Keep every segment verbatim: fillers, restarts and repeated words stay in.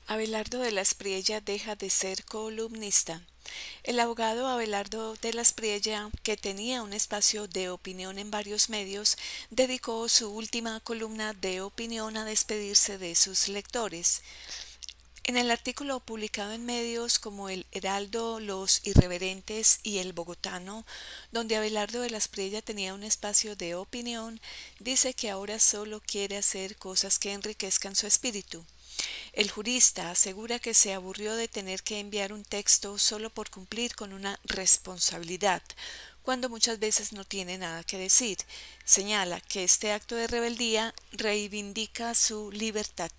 Abelardo de la Espriella deja de ser columnista. El abogado Abelardo de la Espriella, que tenía un espacio de opinión en varios medios, dedicó su última columna de opinión a despedirse de sus lectores. En el artículo publicado en medios como El Heraldo, Los Irreverentes y El Bogotano, donde Abelardo de la Espriella tenía un espacio de opinión, dice que ahora solo quiere hacer cosas que enriquezcan su espíritu. El jurista asegura que se aburrió de tener que enviar un texto solo por cumplir con una responsabilidad, cuando muchas veces no tiene nada que decir. Señala que este acto de rebeldía reivindica su libertad.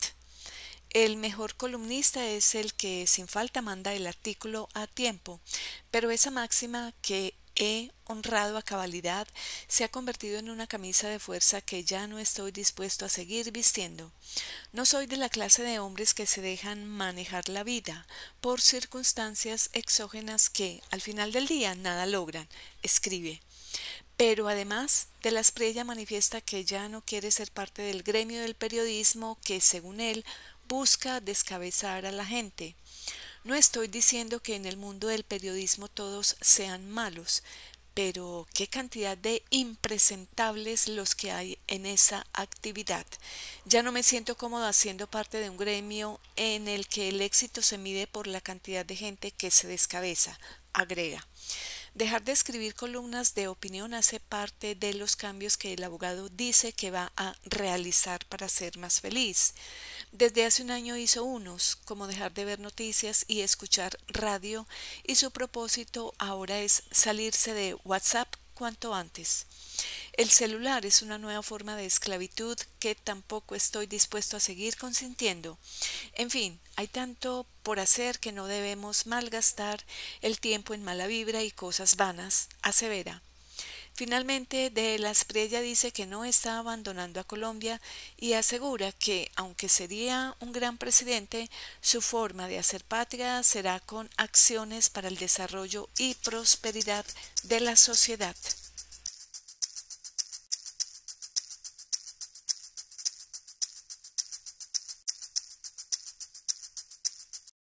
El mejor columnista es el que sin falta manda el artículo a tiempo, pero esa máxima que he honrado a cabalidad se ha convertido en una camisa de fuerza que ya no estoy dispuesto a seguir vistiendo. No soy de la clase de hombres que se dejan manejar la vida por circunstancias exógenas que, al final del día, nada logran, escribe. Pero además, de la Espriella manifiesta que ya no quiere ser parte del gremio del periodismo que, según él, busca descabezar a la gente. No estoy diciendo que en el mundo del periodismo todos sean malos, pero qué cantidad de impresentables los que hay en esa actividad. Ya no me siento cómodo haciendo parte de un gremio en el que el éxito se mide por la cantidad de gente que se descabeza, agrega. Dejar de escribir columnas de opinión hace parte de los cambios que el abogado dice que va a realizar para ser más feliz. Desde hace un año hizo unos, como dejar de ver noticias y escuchar radio, y su propósito ahora es salirse de WhatsApp cuanto antes. El celular es una nueva forma de esclavitud que tampoco estoy dispuesto a seguir consintiendo. En fin, hay tanto por hacer que no debemos malgastar el tiempo en mala vibra y cosas vanas, asevera. Finalmente, de la Espriella dice que no está abandonando a Colombia y asegura que, aunque sería un gran presidente, su forma de hacer patria será con acciones para el desarrollo y prosperidad de la sociedad.